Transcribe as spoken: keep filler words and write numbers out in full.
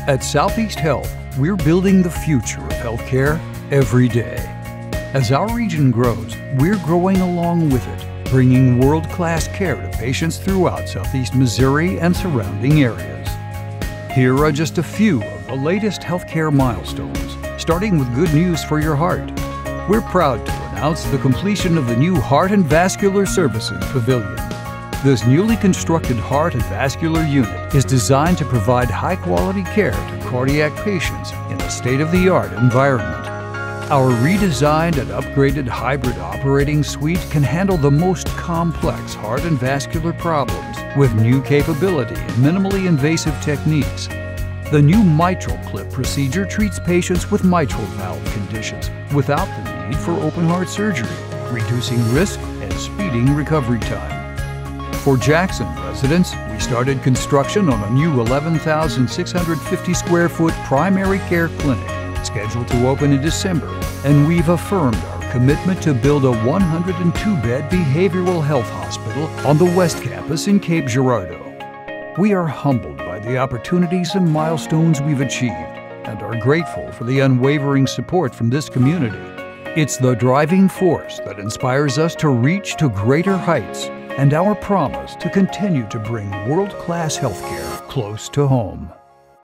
At Southeast Health, we're building the future of healthcare every day. As our region grows, we're growing along with it, bringing world-class care to patients throughout Southeast Missouri and surrounding areas. Here are just a few of the latest healthcare milestones, starting with good news for your heart. We're proud to announce the completion of the new Heart and Vascular Services Pavilion. This newly constructed heart and vascular unit is designed to provide high-quality care to cardiac patients in a state-of-the-art environment. Our redesigned and upgraded hybrid operating suite can handle the most complex heart and vascular problems with new capability and minimally invasive techniques. The new mitral clip procedure treats patients with mitral valve conditions without the need for open heart surgery, reducing risk and speeding recovery time. For Jackson residents, we started construction on a new eleven thousand six hundred fifty square foot primary care clinic scheduled to open in December, and we've affirmed our commitment to build a one hundred two bed behavioral health hospital on the West Campus in Cape Girardeau. We are humbled by the opportunities and milestones we've achieved and are grateful for the unwavering support from this community. It's the driving force that inspires us to reach to greater heights and our promise to continue to bring world-class healthcare close to home.